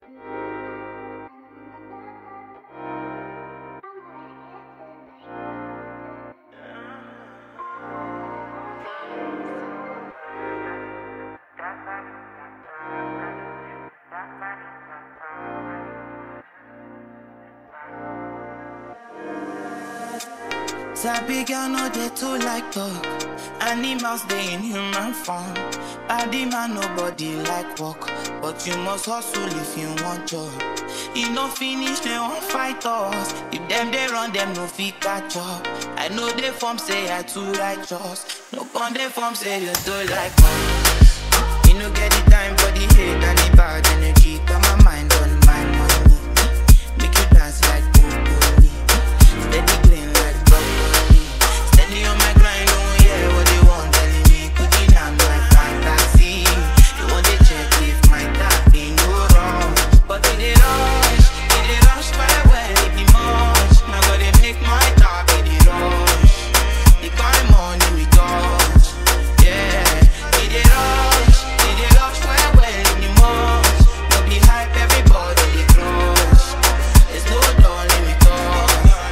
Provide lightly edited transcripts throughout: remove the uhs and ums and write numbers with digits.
Sabi girl no dey too like talk. Animals dey in human form. Body man nobody like work, but you must hustle if you want job. E no finish they won't fight us. If them they run them no fit catch up. I know they form say I too righteous. No con they form say you too like us. You no get the time for the hate and the bad energy. Got my mind on my money. Make you dance like broccoli. Steady clean like broccoli. Steady on my grind, oh yeah, what they want telling me. Cooking on my fantasy. They want to check if my tap ain't no wrong. But it dey rush well, it be much. Now gotta make my tap, it dey rush. The kind of money we touch, yeah. It dey rush well, it be much. No be hype, everybody dey crush. There's no darling we touch.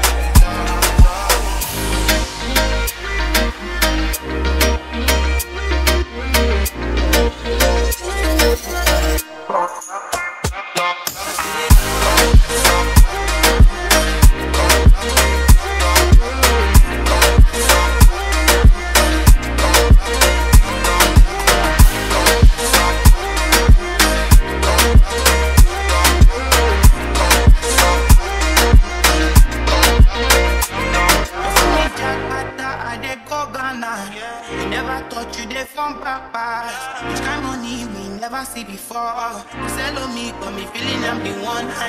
We never thought you dey from papas. Which kind of money we never see before. Sell on me, got me feeling I'm the one. I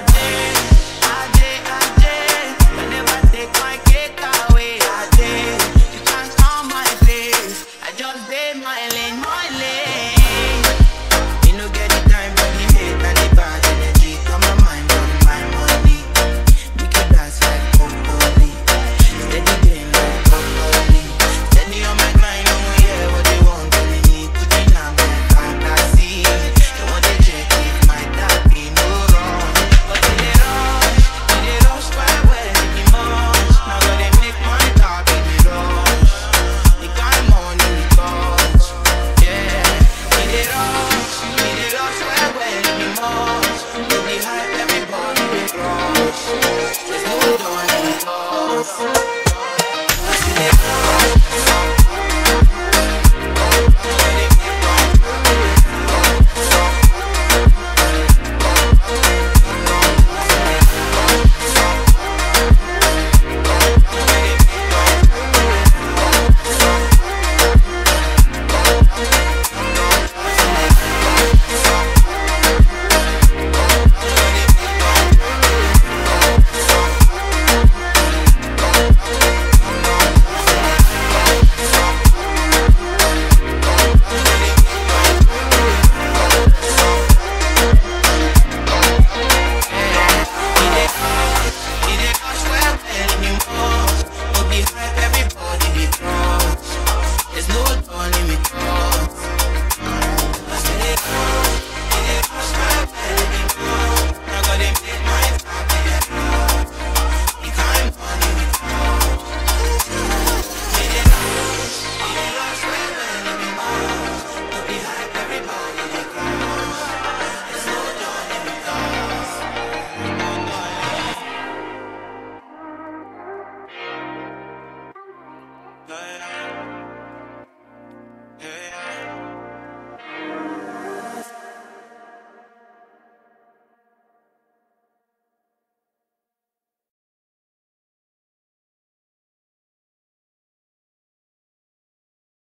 never take my cake away. You can't come my place. I just did my lane, my lane. You no get the time for the hate and the bad energy. Got my mind on my money. Make you dance like broccoli. Steady game like broccoli. Steady on my grind, oh yeah, what they want telling me. Cooking on my fantasy. They want to check if my tap ain't no wrong. But it dey rush well, it be much. Now gotta make my tap, it dey rush. The kind of money we touch, yeah. It dey rush well, it be much. No be hype, everybody dey crush. There's no door in the house.